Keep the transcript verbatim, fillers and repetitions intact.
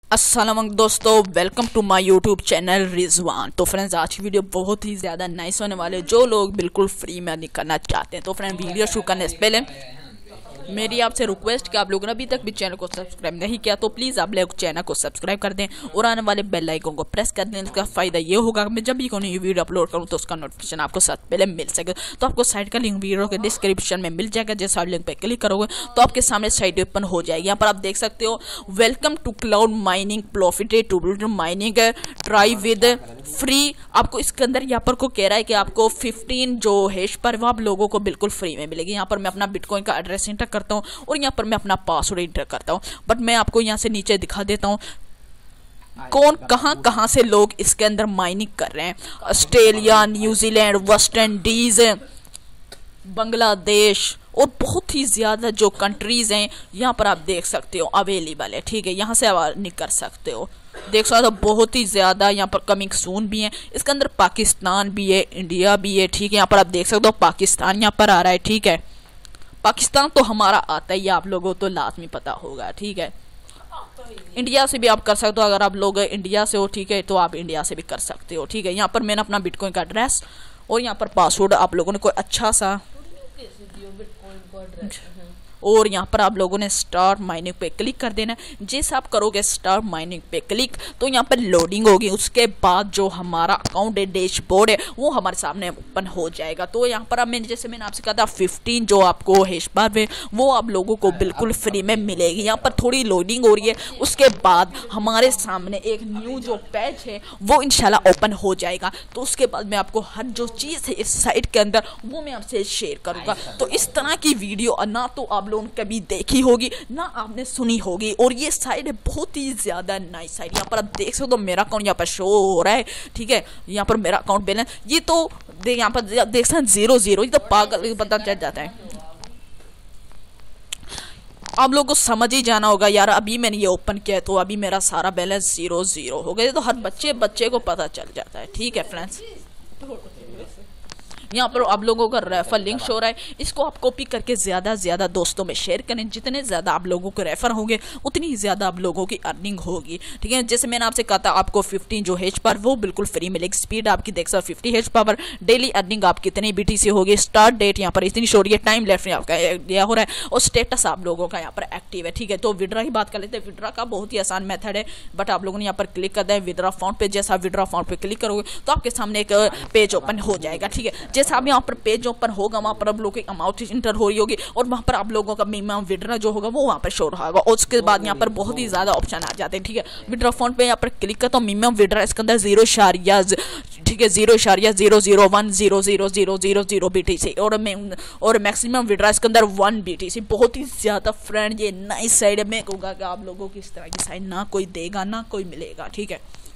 अस्सलाम दोस्तों, welcome to my YouTube channel Rizwan. तो फ्रेंड्स, आज की वीडियो बहुत ही ज़्यादा नाइस होने वाले जो लोग बिल्कुल फ्री में अर्निंग करना चाहते हैं। तो फ्रेंड, वीडियो शुरू करने से पहले मेरी आपसे रिक्वेस्ट कि आप लोगों ने अभी तक भी चैनल को सब्सक्राइब नहीं किया तो प्लीज़ आप लोग चैनल को सब्सक्राइब कर दें और आने वाले बेल आइकन को प्रेस कर दें। इसका फ़ायदा ये होगा कि मैं जब भी कोई वीडियो अपलोड करूँ तो उसका नोटिफिकेशन आपको सबसे पहले मिल सके। तो आपको साइट का लिंक वीडियो के डिस्क्रिप्शन में मिल जाएगा। जैसे आप लिंक पर क्लिक करोगे तो आपके सामने साइट ओपन हो जाएगी। यहाँ पर आप देख सकते हो, welcome to cloud mining profited to mining try with free. आपको इसके अंदर यहाँ पर को कह रहा है कि आपको फिफ्टीन जो हैश पर वो आप लोगों को बिल्कुल फ्री में मिलेगी। यहाँ पर मैं अपना बिटकॉइन का एड्रेस एंटर करता हूँ और यहाँ पर मैं अपना पासवर्ड एंटर करता हूँ। बट मैं आपको यहाँ से नीचे दिखा देता हूँ कौन कहाँ कहाँ से लोग इसके अंदर माइनिंग कर रहे हैं। Australia, New Zealand, West Indies, Bangladesh और बहुत ही ज़्यादा जो कंट्रीज़ हैं यहाँ पर आप देख सकते हो अवेलेबल है। ठीक है, यहाँ से आप नहीं कर सकते हो। देख सकते हो बहुत ही ज़्यादा यहाँ पर कमिंग सून भी है। इसके अंदर पाकिस्तान भी है, इंडिया भी है। ठीक है, यहाँ पर आप देख सकते हो पाकिस्तान यहाँ पर आ रहा है। ठीक है, पाकिस्तान तो हमारा आता ही, आप लोगों को तो लाजमी पता होगा। ठीक है, इंडिया से भी आप कर सकते हो। अगर आप लोग इंडिया से हो, ठीक है, तो आप इंडिया से भी कर सकते हो। ठीक है, यहाँ पर मैंने अपना बिटकॉइन का एड्रेस और यहाँ पर पासवर्ड आप लोगों ने कोई अच्छा सा और यहाँ पर आप लोगों ने स्टार्ट माइनिंग पे क्लिक कर देना है। जैसे आप करोगे स्टार्ट माइनिंग पे क्लिक तो यहाँ पर लोडिंग होगी। उसके बाद जो हमारा अकाउंट है, डैशबोर्ड है, वो हमारे सामने ओपन हो जाएगा। तो यहाँ पर अब मैंने जैसे मैंने आपसे कहा था फिफ्टीन जो आपको हैश बार है वो आप लोगों को बिल्कुल फ्री में मिलेगी। यहाँ पर थोड़ी लोडिंग हो रही है। उसके बाद हमारे सामने एक न्यू जो पेज है वो इंशाल्लाह ओपन हो जाएगा। तो उसके बाद मैं आपको हर जो चीज़ है इस साइट के अंदर वो मैं आपसे शेयर करूँगा। तो इस तरह की वीडियो ना तो आप लोग कभी देखी होगी ना आपने सुनी होगी। और ये साइट है बहुत ही ज्यादा नाइस साइट। यहाँ पर आप देख सकते हो मेरा अकाउंट यहाँ पर शो हो रहा है। ठीक है, यहाँ पर मेरा अकाउंट बैलेंस ये तो देख यहाँ पर देख सकते जीरो जीरो, ये तो पागल पता चल जाता है। आप लोगों को समझ ही जाना होगा यार, अभी मैंने ये ओपन किया है तो अभी मेरा सारा बैलेंस जीरो जीरो हो गया। तो हर बच्चे बच्चे को पता चल जाता है। ठीक है फ्रेंड्स, यहाँ पर आप लोगों का रेफर लिंक शो रहा है। इसको आप कॉपी करके ज़्यादा से ज़्यादा दोस्तों में शेयर करें। जितने ज़्यादा आप लोगों को रेफर होंगे उतनी ही ज़्यादा आप लोगों की अर्निंग होगी। ठीक है, जैसे मैंने आपसे कहा था आपको फिफ्टीन जो हैश पर वो बिल्कुल फ्री मिलेगी। स्पीड आपकी देख सकते fifty hash power. Daily earning आप कितनी बीटीसी होगी। स्टार्ट डेट यहाँ पर इतनी शो रही है। टाइम लेफ्ट आपका दिया हो रहा है और स्टेटस आप लोगों का यहाँ पर एक्टिव है। ठीक है, तो विड्रा की बात कर लेते हैं। विड्रा का बहुत ही आसान मेथड है, बट आप लोगों ने यहाँ पर क्लिक कर दें विड्रा अकाउंट पे। जैसे आप विड्रा अकाउंट पे क्लिक करोगे तो आपके सामने एक पेज ओपन हो जाएगा। ठीक है, जैसे आप यहाँ पर पेज जो ओपन होगा वहां पर आप लोगों की अमाउंट इंटर हो रही होगी और वहां पर आप लोगों का मिनिमम विड्रा जो होगा वो वहां पर शो रहा होगा। और उसके बाद यहाँ पर बहुत ही ज्यादा ऑप्शन आ जाते हैं। ठीक है, विड्रा फंड पे यहाँ पर क्लिक करता हूँ। मिनिमम विड्रा इसके अंदर जीरो इशारिया ठीक है जीरो इशारिया zero zero one zero zero zero zero zero BTC और और मैक्सिमम विड्रा इसके अंदर वन बीटीसी। बहुत ही ज्यादा फ्रेंड ये नाइस साइड है। मैं कहूँगा कि आप लोगों की इस तरह की साइड ना कोई देगा ना कोई मिलेगा। ठीक है।